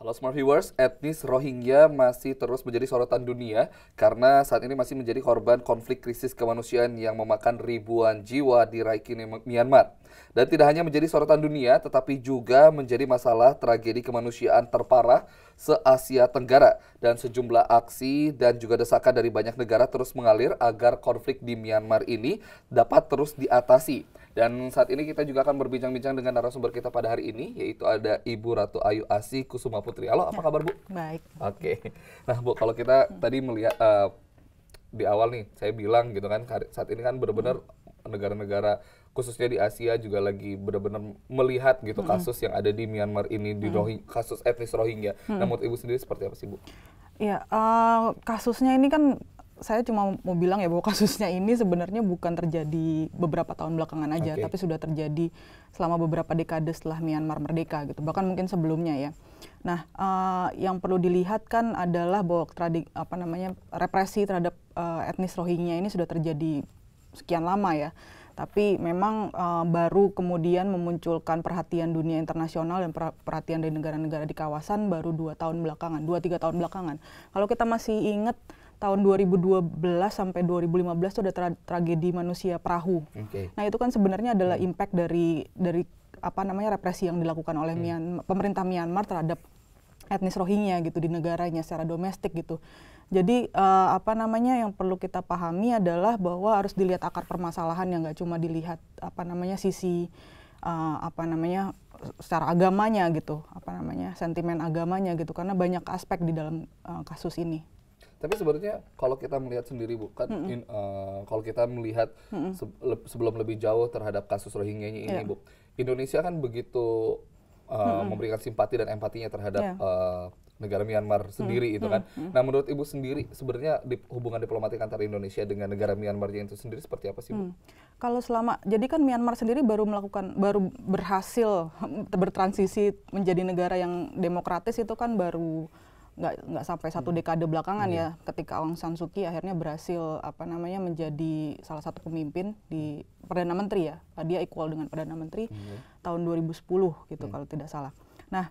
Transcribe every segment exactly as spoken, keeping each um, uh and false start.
Halo Smart Viewers, etnis Rohingya masih terus menjadi sorotan dunia karena saat ini masih menjadi korban konflik krisis kemanusiaan yang memakan ribuan jiwa di Rakhine, Myanmar. Dan tidak hanya menjadi sorotan dunia, tetapi juga menjadi masalah tragedi kemanusiaan terparah se-Asia Tenggara. Dan sejumlah aksi dan juga desakan dari banyak negara terus mengalir agar konflik di Myanmar ini dapat terus diatasi. Dan saat ini kita juga akan berbincang-bincang dengan narasumber kita pada hari ini, yaitu ada Ibu Ratu Ayu Asih Kusuma Putri. Halo, apa kabar Bu? Baik. Oke. Nah Bu, kalau kita tadi melihat uh, di awal nih, saya bilang gitu kan, saat ini kan benar-benar negara-negara khususnya di Asia juga lagi benar-benar melihat gitu kasus yang ada di Myanmar ini, di Rohingya, kasus etnis Rohingya. Nah, menurut Ibu sendiri seperti apa sih Bu? Ya, uh, kasusnya ini kan saya cuma mau bilang ya bahwa kasusnya ini sebenarnya bukan terjadi beberapa tahun belakangan aja, okay. tapi sudah terjadi selama beberapa dekade setelah Myanmar merdeka gitu, bahkan mungkin sebelumnya ya. Nah, uh, yang perlu dilihat kan adalah bahwa tradi, apa namanya represi terhadap uh, etnis Rohingya ini sudah terjadi sekian lama ya. Tapi memang uh, baru kemudian memunculkan perhatian dunia internasional dan perhatian dari negara-negara di kawasan baru dua tahun belakangan, dua tiga tahun belakangan. Kalau kita masih ingat tahun dua ribu dua belas sampai dua ribu lima belas itu ada tra tragedi manusia perahu. Okay. Nah itu kan sebenarnya adalah hmm. impact dari dari apa namanya represi yang dilakukan oleh hmm. Myanmar, pemerintah Myanmar terhadap etnis Rohingya gitu di negaranya secara domestik gitu. Jadi uh, apa namanya yang perlu kita pahami adalah bahwa harus dilihat akar permasalahan yang nggak cuma dilihat apa namanya sisi uh, apa namanya secara agamanya gitu, apa namanya sentimen agamanya gitu, karena banyak aspek di dalam uh, kasus ini. Tapi sebenarnya kalau kita melihat sendiri Bu, kan mm -hmm. in, uh, kalau kita melihat mm -hmm. se sebelum lebih jauh terhadap kasus Rohingya ini yeah. Bu, Indonesia kan begitu uh, mm -hmm. memberikan simpati dan empatinya terhadap yeah. uh, negara Myanmar sendiri mm -hmm. itu kan. Mm -hmm. Nah menurut Ibu sendiri sebenarnya di, hubungan diplomatik antara Indonesia dengan negara Myanmar itu sendiri seperti apa sih Bu? Mm. Kalau selama, jadi kan Myanmar sendiri baru melakukan, baru berhasil bertransisi menjadi negara yang demokratis itu kan baru nggak nggak sampai satu dekade belakangan hmm. ya, ketika Aung San Suu Kyi akhirnya berhasil apa namanya menjadi salah satu pemimpin di Perdana Menteri ya, dia equal dengan Perdana Menteri hmm. tahun dua ribu sepuluh gitu hmm. kalau tidak salah. Nah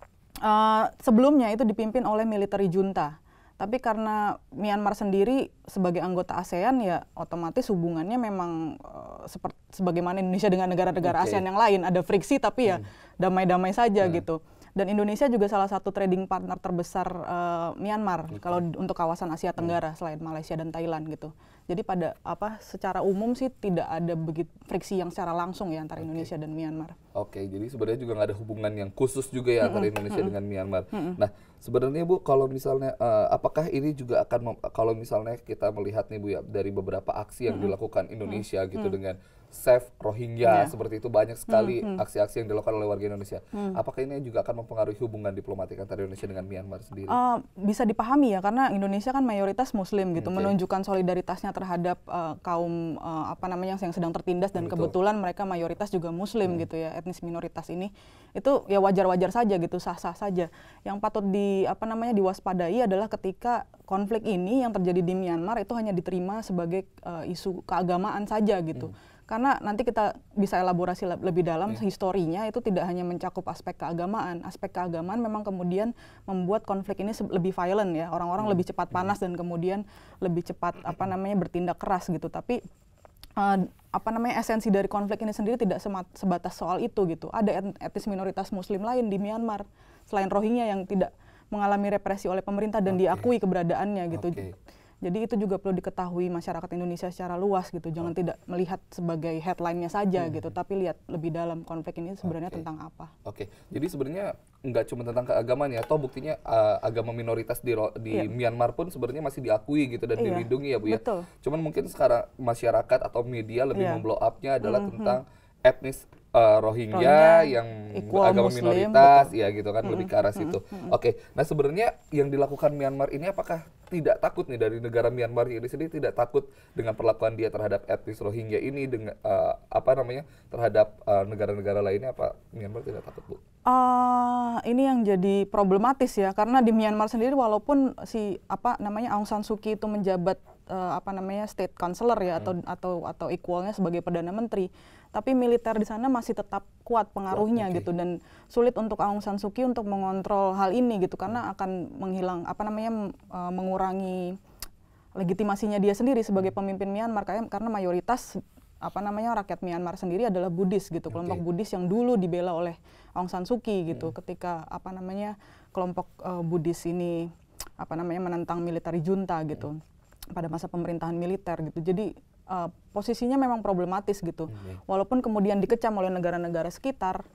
uh, sebelumnya itu dipimpin oleh military junta, tapi karena Myanmar sendiri sebagai anggota ASEAN ya otomatis hubungannya memang uh, seperti sebagaimana Indonesia dengan negara-negara okay. ASEAN yang lain, ada friksi tapi ya damai-damai hmm. saja hmm. gitu. Dan Indonesia juga salah satu trading partner terbesar uh, Myanmar okay. kalau untuk kawasan Asia Tenggara hmm. selain Malaysia dan Thailand gitu. Jadi pada apa secara umum sih tidak ada begitu friksi yang secara langsung ya antara okay. Indonesia dan Myanmar. Oke, okay, jadi sebenarnya juga nggak ada hubungan yang khusus juga ya mm -mm, antara Indonesia mm -mm. dengan Myanmar. Mm -mm. Nah, sebenarnya Bu, kalau misalnya uh, apakah ini juga akan kalau misalnya kita melihat nih Bu ya dari beberapa aksi yang mm -mm. dilakukan Indonesia mm -mm. gitu dengan Save Rohingya yeah. seperti itu banyak sekali aksi-aksi mm -hmm. yang dilakukan oleh warga Indonesia. Mm. Apakah ini juga akan mempengaruhi hubungan diplomatik antara Indonesia dengan Myanmar sendiri? Uh, bisa dipahami ya, karena Indonesia kan mayoritas Muslim gitu, okay. menunjukkan solidaritasnya terhadap uh, kaum uh, apa namanya yang sedang tertindas dan Betul. kebetulan mereka mayoritas juga Muslim mm. gitu ya, etnis minoritas ini itu ya wajar-wajar saja gitu, sah-sah saja. Yang patut di apa namanya diwaspadai adalah ketika konflik ini yang terjadi di Myanmar itu hanya diterima sebagai uh, isu keagamaan saja gitu. Mm. Karena nanti kita bisa elaborasi lebih dalam yeah. historinya itu tidak hanya mencakup aspek keagamaan. Aspek keagamaan memang kemudian membuat konflik ini lebih violent ya. Orang-orang hmm. lebih cepat panas dan kemudian lebih cepat apa namanya bertindak keras gitu. Tapi uh, apa namanya esensi dari konflik ini sendiri tidak sebatas soal itu gitu. Ada etnis minoritas Muslim lain di Myanmar selain Rohingya yang tidak mengalami represi oleh pemerintah dan okay. diakui keberadaannya gitu. Okay. Jadi itu juga perlu diketahui masyarakat Indonesia secara luas gitu. Jangan oh. tidak melihat sebagai headline-nya saja hmm. gitu, tapi lihat lebih dalam konflik ini sebenarnya okay. tentang apa. Oke, okay. Jadi sebenarnya nggak cuma tentang keagamaan ya, atau buktinya uh, agama minoritas di, di yeah. Myanmar pun sebenarnya masih diakui gitu dan yeah. dilindungi ya Bu ya. Betul. Cuman mungkin sekarang masyarakat atau media lebih yeah. memblow up-nya adalah mm -hmm. tentang etnis uh, Rohingya, Rohingya yang agama Muslim, minoritas, betul. ya gitu kan, mm -hmm. lebih ke arah situ. Mm -hmm. Oke, okay. Nah sebenarnya yang dilakukan Myanmar ini apakah tidak takut nih dari negara Myanmar ini sendiri tidak takut dengan perlakuan dia terhadap etnis Rohingya ini dengan uh, apa namanya terhadap negara-negara uh, lainnya, apa Myanmar tidak takut Bu? Uh, ini yang jadi problematis ya, karena di Myanmar sendiri walaupun si apa namanya Aung San Suu Kyi itu menjabat uh, apa namanya state counselor ya, hmm. atau atau atau equalnya sebagai perdana menteri, tapi militer di sana masih tetap kuat pengaruhnya okay. gitu, dan sulit untuk Aung San Suu Kyi untuk mengontrol hal ini gitu, karena akan menghilang apa namanya uh, mengurangi legitimasinya dia sendiri sebagai pemimpin Myanmar, karena mayoritas apa namanya rakyat Myanmar sendiri adalah Buddhis gitu, kelompok okay. Buddhis yang dulu dibela oleh Aung San Suu Kyi gitu, hmm. ketika apa namanya kelompok uh, Buddhis ini apa namanya menentang military junta gitu hmm. pada masa pemerintahan militer gitu. Jadi uh, posisinya memang problematis gitu. Hmm. Walaupun kemudian dikecam oleh negara-negara sekitar,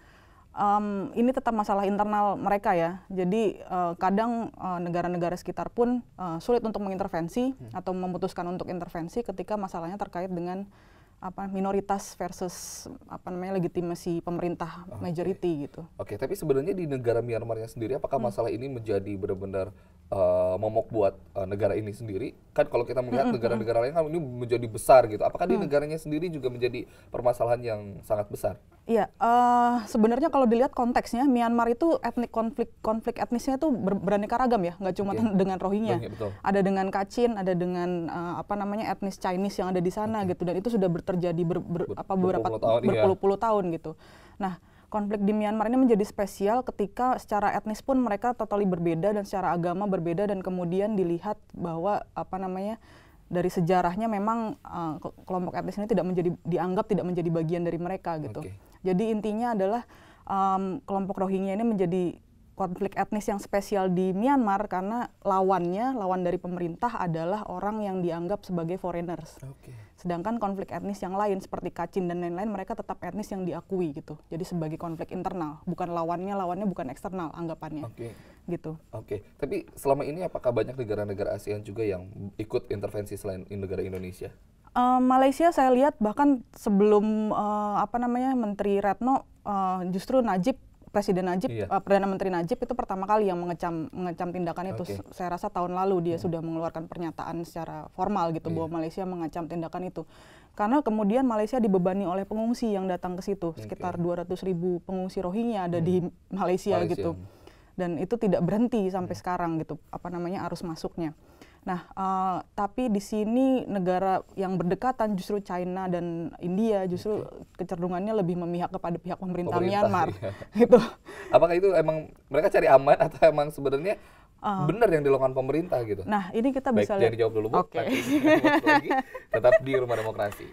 um, ini tetap masalah internal mereka ya. Jadi uh, kadang uh, negara-negara sekitar pun uh, sulit untuk mengintervensi hmm. atau memutuskan untuk intervensi ketika masalahnya terkait dengan apa minoritas versus apa namanya legitimasi pemerintah okay. majority gitu. Oke, okay, tapi sebenarnya di negara Myanmarnya sendiri apakah hmm. masalah ini menjadi benar-benar uh, momok buat uh, negara ini sendiri? Kan kalau kita melihat negara-negara lain kan ini menjadi besar gitu. Apakah hmm. di negaranya sendiri juga menjadi permasalahan yang sangat besar? Iya, uh, sebenarnya kalau dilihat konteksnya Myanmar itu etnik konflik konflik etnisnya itu ber, beraneka ragam ya, nggak cuma okay. dengan Rohingya. Betul. Ada dengan Kachin, ada dengan uh, apa namanya etnis Chinese yang ada di sana okay. gitu, dan itu sudah terjadi ber, ber, ber, apa beberapa berpuluh-puluh iya. tahun gitu. Nah, konflik di Myanmar ini menjadi spesial ketika secara etnis pun mereka totally berbeda dan secara agama berbeda, dan kemudian dilihat bahwa apa namanya dari sejarahnya memang uh, kelompok etnis ini tidak menjadi dianggap tidak menjadi bagian dari mereka gitu. Okay. Jadi intinya adalah um, kelompok Rohingya ini menjadi konflik etnis yang spesial di Myanmar karena lawannya, lawan dari pemerintah adalah orang yang dianggap sebagai foreigners. Okay. Sedangkan konflik etnis yang lain seperti Kachin dan lain-lain mereka tetap etnis yang diakui gitu. Jadi sebagai konflik internal, bukan lawannya, lawannya bukan eksternal anggapannya. Oke. Okay. Gitu. Oke. Okay. Tapi selama ini apakah banyak negara-negara ASEAN juga yang ikut intervensi selain negara Indonesia? Uh, Malaysia saya lihat bahkan sebelum uh, apa namanya Menteri Retno uh, justru Najib Presiden Najib, iya. uh, Perdana Menteri Najib itu pertama kali yang mengecam mengecam tindakan itu. Okay. Saya rasa tahun lalu dia hmm. sudah mengeluarkan pernyataan secara formal gitu iya. bahwa Malaysia mengecam tindakan itu. Karena kemudian Malaysia dibebani oleh pengungsi yang datang ke situ, okay. sekitar dua ratus ribu pengungsi Rohingya ada hmm. di Malaysia, Malaysia gitu. Dan itu tidak berhenti sampai hmm. sekarang gitu, apa namanya arus masuknya. Nah, uh, tapi di sini negara yang berdekatan justru China dan India justru okay. kecenderungannya lebih memihak kepada pihak pemerintah, pemerintah Myanmar, iya. gitu. Apakah itu emang mereka cari aman atau emang sebenarnya uh, benar yang dilakukan pemerintah gitu? Nah, ini kita Baik, bisa lihat. Jangan dijawab dulu, Bu. Oke. Okay. Lagi, tetap di Rumah Demokrasi.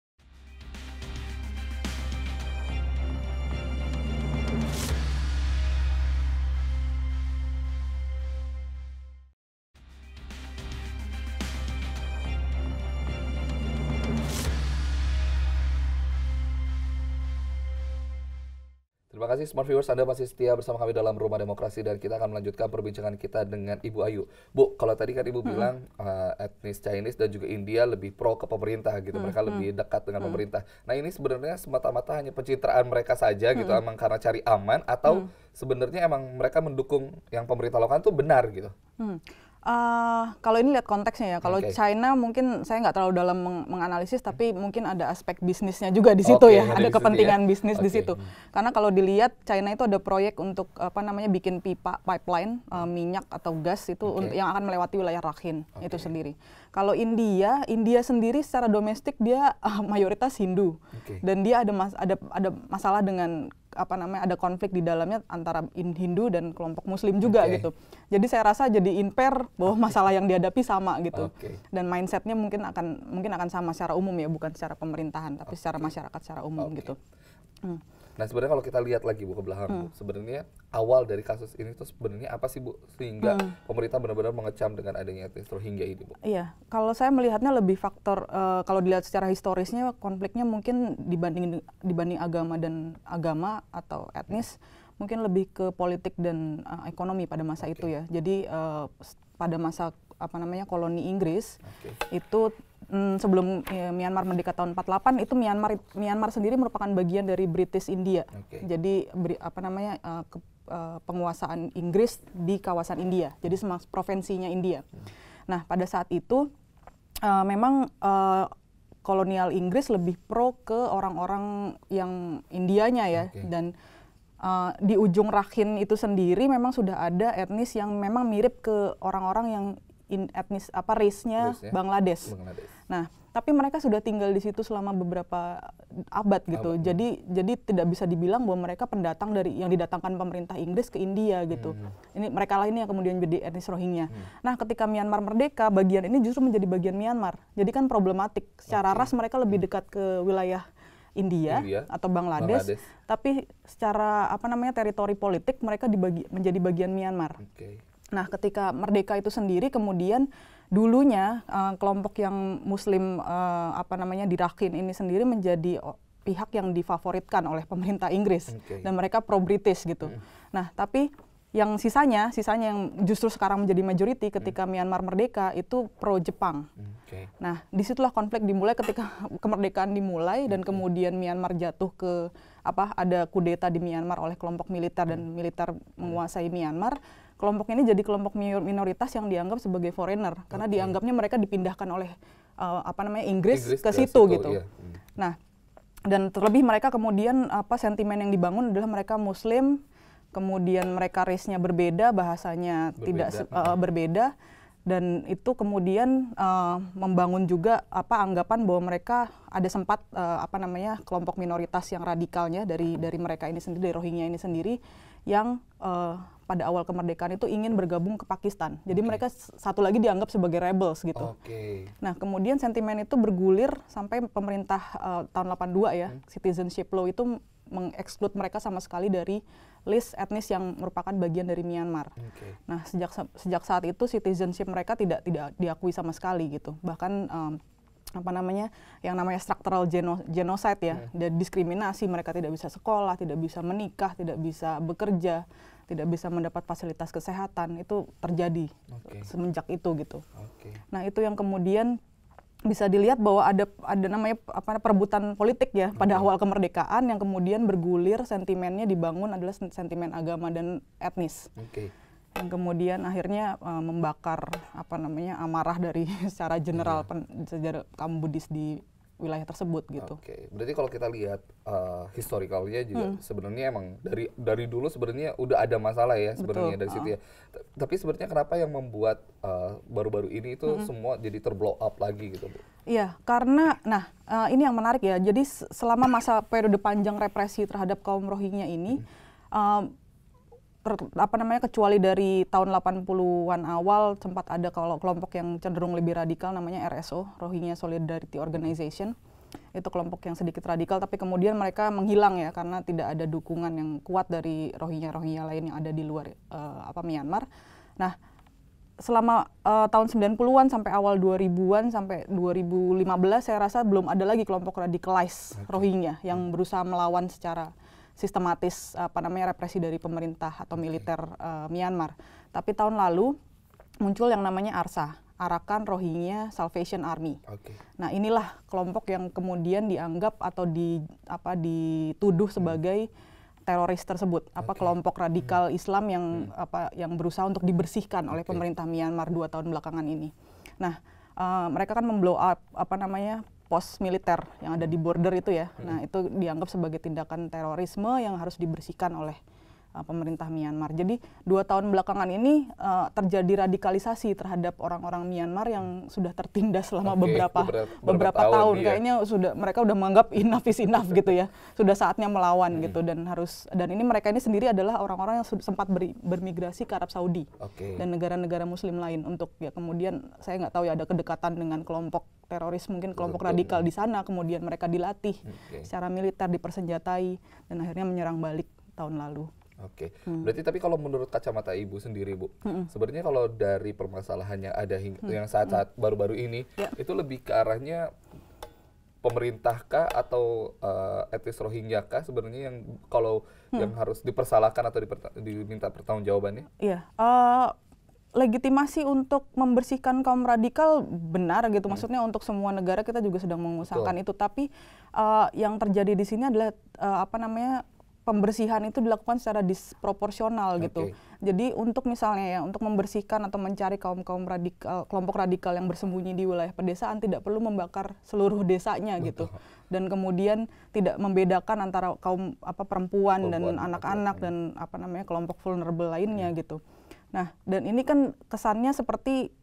Terima kasih Smart Viewers, Anda masih setia bersama kami dalam Rumah Demokrasi dan kita akan melanjutkan perbincangan kita dengan Ibu Ayu. Bu, kalau tadi kan Ibu hmm. bilang uh, etnis Chinese dan juga India lebih pro ke pemerintah gitu, hmm. mereka hmm. lebih dekat dengan hmm. pemerintah. Nah ini sebenarnya semata-mata hanya pencitraan mereka saja gitu, hmm. emang karena cari aman atau hmm. sebenarnya emang mereka mendukung yang pemerintah lakukan itu benar gitu? Hmm. Uh, kalau ini lihat konteksnya ya, kalau okay. China mungkin saya nggak terlalu dalam meng menganalisis, tapi mungkin ada aspek bisnisnya juga di situ okay, ya, ada kepentingan ya? bisnis okay. di situ. Hmm. Karena kalau dilihat China itu ada proyek untuk apa namanya bikin pipa pipeline uh, minyak atau gas itu okay. yang akan melewati wilayah Rakhine okay. itu sendiri. Kalau India, India sendiri secara domestik dia uh, mayoritas Hindu okay. dan dia ada mas ada ada masalah dengan apa namanya ada konflik di dalamnya antara Hindu dan kelompok Muslim juga okay. gitu. Jadi saya rasa jadi impair bahwa masalah yang dihadapi sama gitu. Okay. Dan mindsetnya mungkin akan mungkin akan sama secara umum ya, bukan secara pemerintahan tapi okay. secara masyarakat secara umum okay. gitu. Hmm. Nah sebenarnya kalau kita lihat lagi Bu ke belakang, hmm. Bu, sebenarnya awal dari kasus ini tuh sebenarnya apa sih Bu sehingga hmm. pemerintah benar-benar mengecam dengan adanya etnis Rohingya ini Bu? Iya, kalau saya melihatnya lebih faktor uh, kalau dilihat secara historisnya konfliknya mungkin dibanding dibanding agama dan agama atau etnis hmm. mungkin lebih ke politik dan uh, ekonomi pada masa okay. itu ya. Jadi uh, pada masa apa namanya koloni Inggris okay. itu Hmm, sebelum ya, Myanmar merdeka tahun empat puluh delapan itu Myanmar Myanmar sendiri merupakan bagian dari British India. Okay. Jadi beri, apa namanya uh, ke, uh, penguasaan Inggris di kawasan India. Jadi semua provinsinya India. Hmm. Nah, pada saat itu uh, memang uh, kolonial Inggris lebih pro ke orang-orang yang Indianya ya okay. dan uh, di ujung Rakhine itu sendiri memang sudah ada etnis yang memang mirip ke orang-orang yang in, etnis apa race-nya Race-nya Bangladesh. Bangladesh. Nah, tapi mereka sudah tinggal di situ selama beberapa abad gitu. Abad. Jadi jadi tidak bisa dibilang bahwa mereka pendatang dari yang didatangkan pemerintah Inggris ke India gitu. Hmm. Ini mereka lah ini yang kemudian jadi etnis Rohingya. Hmm. Nah, ketika Myanmar merdeka, bagian ini justru menjadi bagian Myanmar. Jadi kan problematik. Secara Okay. ras mereka lebih dekat ke wilayah India, India atau Bangladesh, Bangladesh. tapi secara apa namanya teritori politik mereka dibagi menjadi bagian Myanmar. Okay. Nah, ketika merdeka itu sendiri kemudian dulunya uh, kelompok yang Muslim uh, apa namanya di Rakhine ini sendiri menjadi oh, pihak yang difavoritkan oleh pemerintah Inggris Okay. dan mereka pro-British gitu. Hmm. Nah, tapi yang sisanya, sisanya yang justru sekarang menjadi majority ketika hmm. Myanmar merdeka itu pro-Jepang. Okay. Nah, disitulah konflik dimulai ketika kemerdekaan dimulai dan Okay. kemudian Myanmar jatuh ke apa ada kudeta di Myanmar oleh kelompok militer dan militer menguasai Myanmar. Kelompok ini jadi kelompok minoritas yang dianggap sebagai foreigner karena Okay. dianggapnya mereka dipindahkan oleh uh, apa namanya Inggris, Inggris ke ke situ situ, gitu. iya. Hmm. Nah, dan terlebih mereka kemudian apa sentimen yang dibangun adalah mereka Muslim, kemudian mereka race-nya berbeda, bahasanya Berbeda. tidak se- uh, berbeda, dan itu kemudian uh, membangun juga apa anggapan bahwa mereka ada sempat uh, apa namanya kelompok minoritas yang radikalnya dari dari mereka ini sendiri, dari Rohingya ini sendiri, yang uh, pada awal kemerdekaan itu ingin bergabung ke Pakistan. Jadi Okay. mereka s- satu lagi dianggap sebagai rebels gitu. Oke. Nah, kemudian sentimen itu bergulir sampai pemerintah uh, tahun delapan puluh dua ya, Hmm. citizenship law itu mengeksklud mereka sama sekali dari list etnis yang merupakan bagian dari Myanmar. Oke. Nah, sejak sejak saat itu citizenship mereka tidak tidak diakui sama sekali gitu. Bahkan um, apa namanya yang namanya structural geno genocide ya, Hmm. dan diskriminasi, mereka tidak bisa sekolah, tidak bisa menikah, tidak bisa bekerja, tidak bisa mendapat fasilitas kesehatan, itu terjadi Oke. semenjak itu gitu. Oke. Nah, itu yang kemudian bisa dilihat bahwa ada ada namanya apa perebutan politik ya pada Oke. awal kemerdekaan yang kemudian bergulir, sentimennya dibangun adalah sen- sentimen agama dan etnis. Oke. Yang kemudian akhirnya uh, membakar apa namanya amarah dari secara general Iya. pen, sejarah kaum Buddhis di wilayah tersebut gitu. Oke, berarti kalau kita lihat uh, historicalnya juga Hmm. sebenarnya emang dari dari dulu sebenarnya udah ada masalah ya sebenarnya Betul, dari situ uh. ya. T- Tapi sebenarnya kenapa yang membuat uh, baru-baru ini itu Hmm. semua jadi terblow up lagi gitu, Bu? Iya, karena nah uh, ini yang menarik ya. Jadi s- selama masa periode panjang represi terhadap kaum Rohingya ini, um, ter- apa namanya kecuali dari tahun delapan puluhan awal sempat ada kalau kelompok yang cenderung lebih radikal namanya R S O, Rohingya Solidarity Organization. Itu kelompok yang sedikit radikal tapi kemudian mereka menghilang ya karena tidak ada dukungan yang kuat dari Rohingya-Rohingya lain yang ada di luar uh, apa Myanmar. Nah, selama uh, tahun sembilan puluhan sampai awal dua ribuan sampai dua ribu lima belas saya rasa belum ada lagi kelompok radikalis Oke. Rohingya yang berusaha melawan secara sistematis apa namanya represi dari pemerintah atau militer uh, Myanmar. Tapi tahun lalu muncul yang namanya A R S A, Arakan Rohingya Salvation Army. Oke. Nah, inilah kelompok yang kemudian dianggap atau di apa dituduh sebagai teroris tersebut, apa Oke. kelompok radikal Islam yang Hmm. apa yang berusaha untuk dibersihkan oleh Oke. pemerintah Myanmar dua tahun belakangan ini. Nah, uh, mereka kan memblow up apa namanya pos militer yang ada di border itu ya. Hmm. Nah, itu dianggap sebagai tindakan terorisme yang harus dibersihkan oleh uh, pemerintah Myanmar. Jadi dua tahun belakangan ini uh, terjadi radikalisasi terhadap orang-orang Myanmar yang sudah tertindas selama Oke, beberapa beberapa- beberapa beberapa tahun, tahun. iya. Kayaknya sudah mereka udah menganggap enough is enough gitu ya. Sudah saatnya melawan Hmm. gitu dan harus dan ini mereka ini sendiri adalah orang-orang yang sud- sempat beri- bermigrasi ke Arab Saudi Oke. dan negara-negara Muslim lain untuk ya kemudian saya nggak tahu ya ada kedekatan dengan kelompok teroris mungkin kelompok Betul. radikal di sana kemudian mereka dilatih Oke. secara militer dipersenjatai dan akhirnya menyerang balik tahun lalu. Oke, Hmm. berarti tapi kalau menurut kacamata Ibu sendiri, Bu, Mm-mm. sebenarnya kalau dari permasalahannya ada hing- yang saat-saat baru-baru ini, Ya. itu lebih ke arahnya pemerintah kah atau uh, etnis Rohingya kah sebenarnya yang kalau yang harus dipersalahkan atau diperta- diminta pertanggungjawabannya? Iya, eh, legitimasi untuk membersihkan kaum radikal benar gitu. Maksudnya untuk semua negara kita juga sedang mengusahakan itu. Tapi eh, yang terjadi di sini adalah eh, apa namanya pembersihan itu dilakukan secara disproporsional gitu. Oke. Jadi untuk misalnya ya untuk membersihkan atau mencari kaum kaum radikal, kelompok radikal yang bersembunyi di wilayah pedesaan tidak perlu membakar seluruh desanya gitu. Dan kemudian tidak membedakan antara kaum apa perempuan, dan Perempuan, anak-anak laki-laki. dan apa namanya kelompok vulnerable lainnya gitu. Nah, dan ini kan kesannya seperti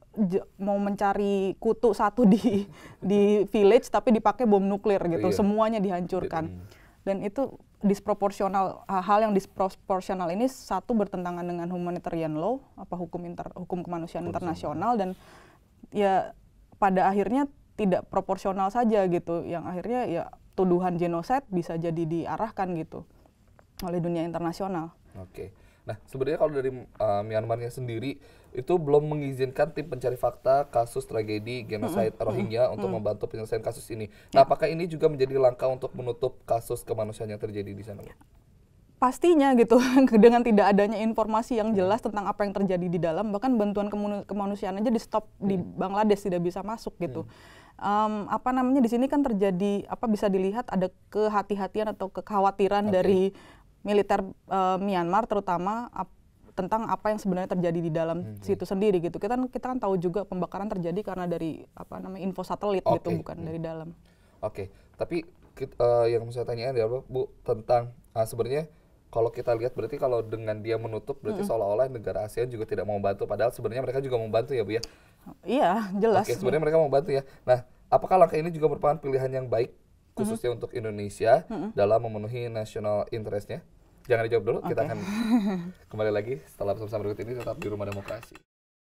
j- mau mencari kutu satu di di village tapi dipakai bom nuklir gitu, Iya. semuanya dihancurkan. Dan itu disproporsional, hal yang disproporsional ini satu bertentangan dengan humanitarian law, apa hukum inter, hukum kemanusiaan internasional, dan ya pada akhirnya tidak proporsional saja gitu, yang akhirnya ya tuduhan genocide bisa jadi diarahkan gitu oleh dunia internasional. Oke. Nah, sebenarnya kalau dari uh, Myanmarnya sendiri itu belum mengizinkan tim pencari fakta kasus tragedi genosida Mm-mm, Rohingya mm-mm, untuk mm. membantu penyelesaian kasus ini. Ya. Nah, apakah ini juga menjadi langkah untuk menutup kasus kemanusiaan yang terjadi di sana, Bu? Pastinya gitu, dengan tidak adanya informasi yang jelas tentang apa yang terjadi di dalam, bahkan bantuan kemanu- kemanusiaan aja di stop di Bangladesh, tidak bisa masuk gitu. Um, apa namanya di sini kan terjadi, apa bisa dilihat ada kehati-hatian atau kekhawatiran Oke. dari militer uh, Myanmar terutama ap- tentang apa yang sebenarnya terjadi di dalam Hmm. situ sendiri gitu. Kita kita kan tahu juga pembakaran terjadi karena dari apa namanya info satelit gitu, Oke. bukan Hmm. dari dalam. Oke, tapi kit- eh, yang saya tanyakan adalah Bu tentang ah, sebenarnya kalau kita lihat berarti kalau dengan dia menutup berarti seolah-olah negara ASEAN juga tidak mau membantu, padahal sebenarnya mereka juga membantu ya Bu ya. Iya, jelas. Oke, sebenarnya mereka membantu ya. Nah, apakah langkah ini juga merupakan pilihan yang baik khususnya untuk Indonesia dalam memenuhi national interest-nya? Jangan dijawab dulu, kita Oke. akan kembali lagi setelah pesan-pesan berikut ini, tetap di Rumah Demokrasi.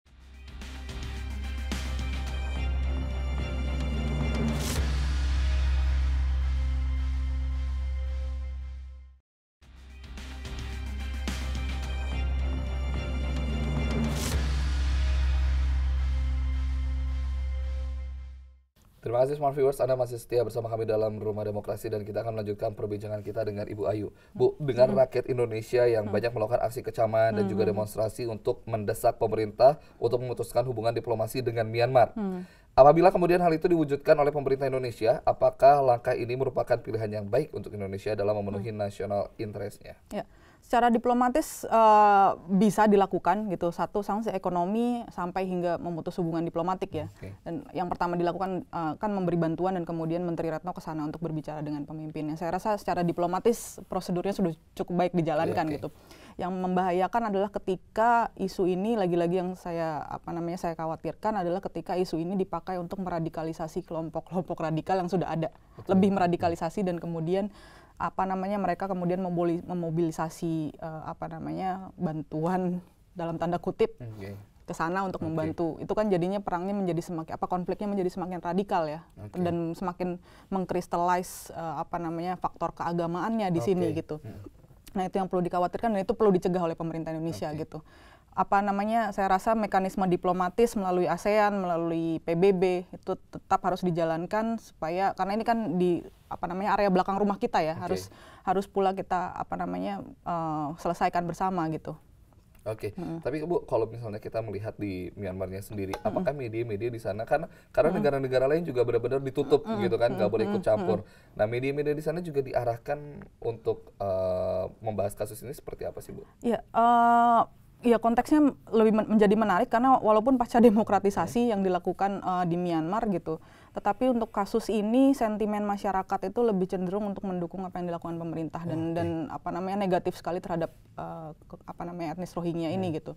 Terima kasih Smart Viewers, Anda masih setia bersama kami dalam Rumah Demokrasi dan kita akan melanjutkan perbincangan kita dengan Ibu Ayu. Bu, dengan rakyat Indonesia yang banyak melakukan aksi kecaman dan juga demonstrasi untuk mendesak pemerintah untuk memutuskan hubungan diplomasi dengan Myanmar. Apabila kemudian hal itu diwujudkan oleh pemerintah Indonesia, apakah langkah ini merupakan pilihan yang baik untuk Indonesia dalam memenuhi national interest-nya? Ya, secara diplomatis uh, bisa dilakukan gitu, satu sanksi ekonomi sampai hingga memutus hubungan diplomatik ya. Oke. Dan yang pertama dilakukan uh, kan memberi bantuan dan kemudian Menteri Retno ke sana untuk berbicara dengan pemimpinnya. Saya rasa secara diplomatis prosedurnya sudah cukup baik dijalankan Oke. gitu. Yang membahayakan adalah ketika isu ini lagi-lagi yang saya apa namanya saya khawatirkan adalah ketika isu ini dipakai untuk meradikalisasi kelompok-kelompok radikal yang sudah ada, lebih meradikalisasi dan kemudian apa namanya mereka kemudian memboli- memobilisasi uh, apa namanya bantuan dalam tanda kutip Oke. ke sana untuk Oke. membantu. Itu kan jadinya perangnya menjadi semakin apa konfliknya menjadi semakin radikal ya. Oke. Dan semakin mengkristalize uh, apa namanya faktor keagamaannya di sini Oke. gitu. Mm. Nah, itu yang perlu dikhawatirkan dan itu perlu dicegah oleh pemerintah Indonesia Oke. gitu. Apa namanya, saya rasa mekanisme diplomatis melalui ASEAN, melalui P B B itu tetap harus dijalankan supaya karena ini kan di apa namanya area belakang rumah kita ya, Oke. harus harus pula kita apa namanya uh, selesaikan bersama gitu. Oke, tapi Bu, kalau misalnya kita melihat di Myanmarnya sendiri, apakah media-media di sana kan karena negara-negara lain juga benar-benar ditutup gitu kan, nggak boleh ikut campur. Nah, media-media di sana juga diarahkan untuk uh, membahas kasus ini seperti apa sih, Bu? Ya, uh, ya konteksnya lebih men- menjadi menarik karena walaupun pasca demokratisasi yang dilakukan uh, di Myanmar gitu, tetapi untuk kasus ini sentimen masyarakat itu lebih cenderung untuk mendukung apa yang dilakukan pemerintah dan Oke. dan apa namanya negatif sekali terhadap uh, ke- apa namanya etnis Rohingya ini gitu.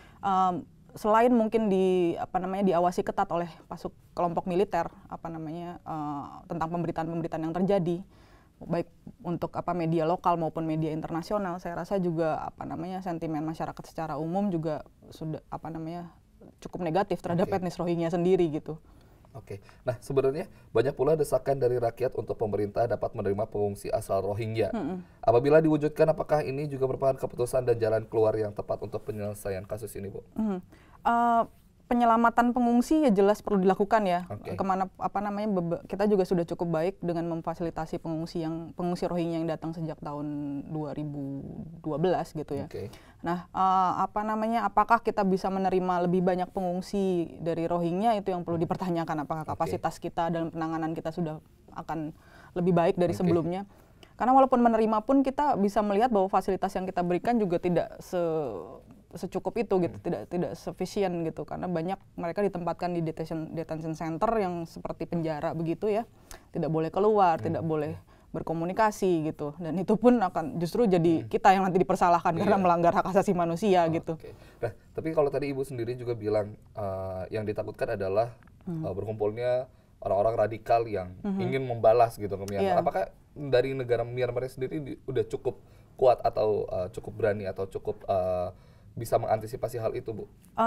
Um, selain mungkin di apa namanya diawasi ketat oleh pasuk kelompok militer apa namanya uh, tentang pemberitaan-pemberitaan yang terjadi baik untuk apa media lokal maupun media internasional, saya rasa juga apa namanya sentimen masyarakat secara umum juga sudah apa namanya cukup negatif terhadap Oke. etnis Rohingya sendiri gitu. Oke, nah sebenarnya banyak pula desakan dari rakyat untuk pemerintah dapat menerima pengungsi asal Rohingya. Apabila diwujudkan, apakah ini juga merupakan keputusan dan jalan keluar yang tepat untuk penyelesaian kasus ini, Bu? Mhm. Uh, penyelamatan pengungsi ya jelas perlu dilakukan ya. Oke. Kemana apa namanya bebe- kita juga sudah cukup baik dengan memfasilitasi pengungsi yang pengungsi Rohingya yang datang sejak tahun dua ribu dua belas gitu ya. Oke. Nah, uh, apa namanya apakah kita bisa menerima lebih banyak pengungsi dari Rohingya itu yang perlu dipertanyakan, apakah Oke. kapasitas kita dalam penanganan kita sudah akan lebih baik dari Oke. sebelumnya. Karena walaupun menerima pun kita bisa melihat bahwa fasilitas yang kita berikan juga tidak se secukup itu gitu, tidak tidak sufficient gitu karena banyak mereka ditempatkan di detention detention center yang seperti penjara begitu ya. Tidak boleh keluar, tidak boleh berkomunikasi gitu. Dan itu pun akan justru jadi hmm. kita yang nanti dipersalahkan iya. karena melanggar hak asasi manusia oh, gitu. Okay. Nah, tapi kalau tadi Ibu sendiri juga bilang uh, yang ditakutkan adalah hmm. uh, berkumpulnya orang-orang radikal yang hmm. ingin membalas gitu ke Myanmar. Yeah. Apakah dari negara Myanmar sendiri di, udah cukup kuat atau uh, cukup berani atau cukup uh, bisa mengantisipasi hal itu, Bu?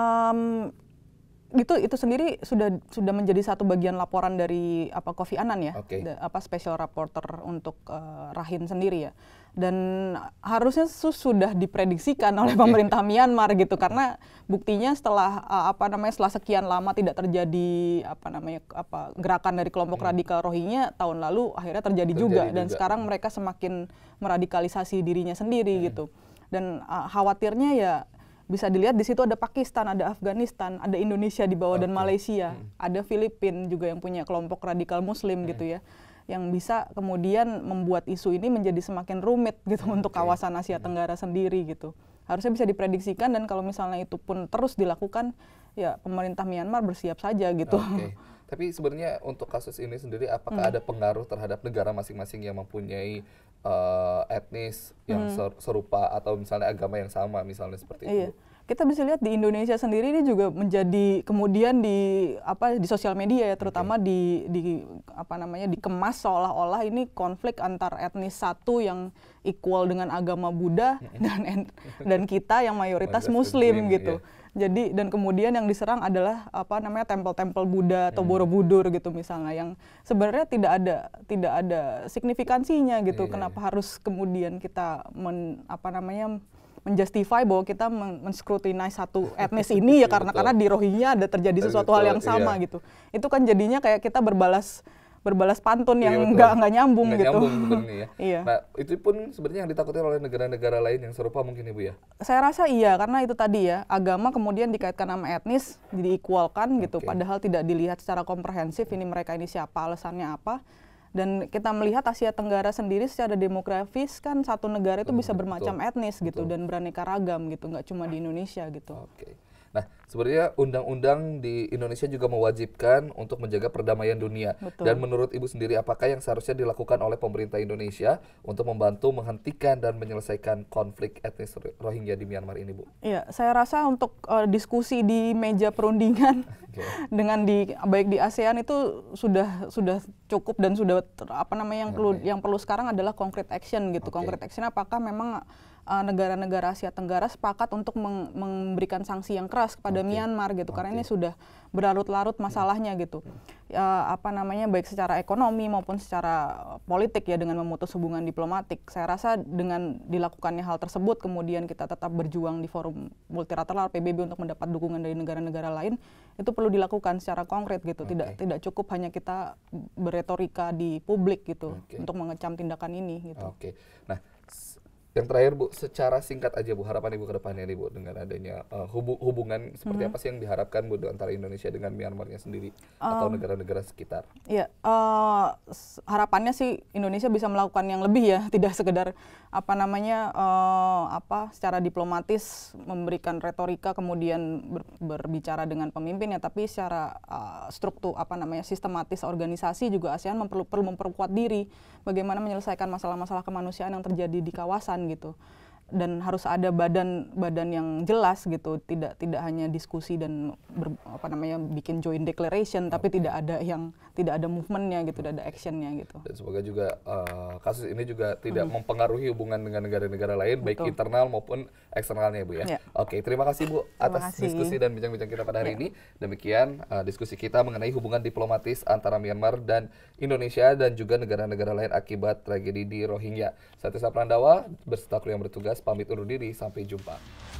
Um, itu itu sendiri sudah sudah menjadi satu bagian laporan dari apa Kofi Annan ya, okay. da, apa special rapporteur untuk uh, Rakhine sendiri ya. Dan harusnya sudah diprediksikan oleh okay. pemerintah Myanmar gitu, karena buktinya setelah uh, apa namanya setelah sekian lama tidak terjadi apa namanya apa gerakan dari kelompok hmm. radikal Rohingya, tahun lalu akhirnya terjadi, terjadi juga dan juga. Sekarang mereka semakin meradikalisasi dirinya sendiri hmm. gitu. Dan uh, khawatirnya ya bisa dilihat di situ ada Pakistan, ada Afghanistan, ada Indonesia di bawah okay. dan Malaysia, hmm. ada Filipina juga yang punya kelompok radikal Muslim hmm. gitu ya, yang bisa kemudian membuat isu ini menjadi semakin rumit gitu hmm. untuk kawasan Asia Tenggara hmm. sendiri gitu. Harusnya bisa diprediksikan dan kalau misalnya itu pun terus dilakukan, ya pemerintah Myanmar bersiap saja gitu. Okay. Tapi sebenarnya untuk kasus ini sendiri, apakah hmm. ada pengaruh terhadap negara masing-masing yang mempunyai uh, etnis yang hmm. serupa atau misalnya agama yang sama, misalnya seperti iya. itu? Kita bisa lihat di Indonesia sendiri ini juga menjadi kemudian di apa di sosial media ya, terutama okay. di di apa namanya dikemas seolah-olah ini konflik antar etnis satu yang equal dengan agama Buddha dan dan kita yang mayoritas Muslim, Muslim gitu. Iya. Jadi dan kemudian yang diserang adalah apa namanya tempel-tempel Buddha atau hmm. Borobudur gitu misalnya, yang sebenarnya tidak ada tidak ada signifikansinya gitu. Iya, Kenapa iya. harus kemudian kita men, apa namanya menjustify bahwa kita men-scrutinize satu etnis ini ya karena karena di Rohingya ada terjadi sesuatu hal yang sama iya. gitu. Itu kan jadinya kayak kita berbalas berbalas pantun yang iya, nggak nggak nyambung nggak gitu. Nyambung ya. Iya. Nah itu pun sebenarnya yang ditakuti oleh negara-negara lain yang serupa mungkin Ibu ya? Saya rasa iya, karena itu tadi ya, agama kemudian dikaitkan sama etnis, di-equalkan gitu, okay. padahal tidak dilihat secara komprehensif ini mereka ini siapa, alasannya apa. Dan kita melihat Asia Tenggara sendiri secara demografis kan satu negara itu bisa bermacam betul, etnis gitu betul. Dan beraneka ragam gitu, nggak cuma di Indonesia gitu. Okay. Nah, sebenarnya undang-undang di Indonesia juga mewajibkan untuk menjaga perdamaian dunia. Betul. Dan menurut Ibu sendiri, apakah yang seharusnya dilakukan oleh pemerintah Indonesia untuk membantu menghentikan dan menyelesaikan konflik etnis Rohingya di Myanmar ini, Bu? Iya, saya rasa untuk uh, diskusi di meja perundingan okay. dengan di baik di ASEAN itu sudah sudah cukup dan sudah apa namanya yang okay. perlu yang perlu sekarang adalah concrete action gitu. Okay. Concrete action apakah memang uh, negara-negara Asia Tenggara sepakat untuk meng memberikan sanksi yang keras kepada okay. Myanmar gitu, okay. karena ini sudah berlarut-larut masalahnya gitu. Uh, apa namanya baik secara ekonomi maupun secara politik ya, dengan memutus hubungan diplomatik. Saya rasa dengan dilakukannya hal tersebut kemudian kita tetap berjuang di forum multilateral P B B untuk mendapat dukungan dari negara-negara lain, itu perlu dilakukan secara konkret gitu. Okay. Tidak tidak cukup hanya kita berretorika di publik gitu okay. untuk mengecam tindakan ini gitu. Oke. Okay. Nah, yang terakhir Bu, secara singkat aja Bu, harapan Ibu ke depannya nih Bu, dengan adanya uh, hubu hubungan seperti hmm. apa sih yang diharapkan Bu antara Indonesia dengan Myanmarnya sendiri um, atau negara-negara sekitar? Iya, uh, harapannya sih Indonesia bisa melakukan yang lebih ya, tidak sekedar apa namanya uh, apa secara diplomatis memberikan retorika kemudian ber, berbicara dengan pemimpin ya, tapi secara uh, struktur apa namanya sistematis organisasi juga ASEAN memperlu, perlu memperkuat diri bagaimana menyelesaikan masalah-masalah kemanusiaan yang terjadi di kawasan gitu, dan harus ada badan-badan yang jelas gitu, tidak tidak hanya diskusi dan ber, apa namanya bikin joint declaration, tapi okay. tidak ada yang tidak ada movementnya gitu, tidak ada actionnya gitu. Dan semoga juga uh, kasus ini juga tidak hmm. mempengaruhi hubungan dengan negara-negara lain, Betul. baik internal maupun eksternalnya Bu ya. ya. Oke, terima kasih Bu atas kasih. diskusi dan bincang-bincang kita pada hari ya. ini. Demikian uh, diskusi kita mengenai hubungan diplomatis antara Myanmar dan Indonesia dan juga negara-negara lain akibat tragedi di Rohingya. Saya Tessa Prandawa berserta kru yang bertugas pamit undur diri, sampai jumpa.